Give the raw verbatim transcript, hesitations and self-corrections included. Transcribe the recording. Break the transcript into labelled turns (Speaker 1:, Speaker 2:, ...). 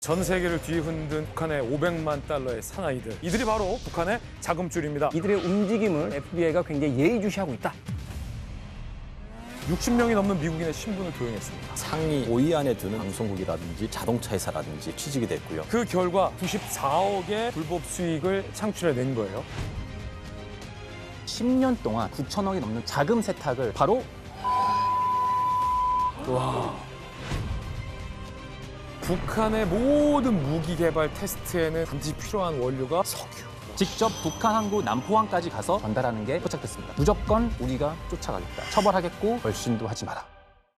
Speaker 1: 전 세계를 뒤흔든 북한의 오백만 달러의 사나이들. 이들이 바로 북한의 자금줄입니다.
Speaker 2: 이들의 움직임을 에프비아이가 굉장히 예의주시하고 있다.
Speaker 1: 육십 명이 넘는 미국인의 신분을 도용했습니다.
Speaker 3: 상위 오 위 안에 드는 방송국이라든지 자동차 회사라든지 취직이 됐고요.
Speaker 1: 그 결과 구십사억의 불법 수익을 창출해낸 거예요.
Speaker 2: 십 년 동안 구천억이 넘는 자금 세탁을 바로
Speaker 1: 와. 북한의 모든 무기 개발 테스트에는 반드시 필요한 원료가 석유.
Speaker 2: 직접 북한 항구 남포항까지 가서 전달하는 게 포착됐습니다. 무조건 우리가 쫓아가겠다. 처벌하겠고 벌신도 하지 마라.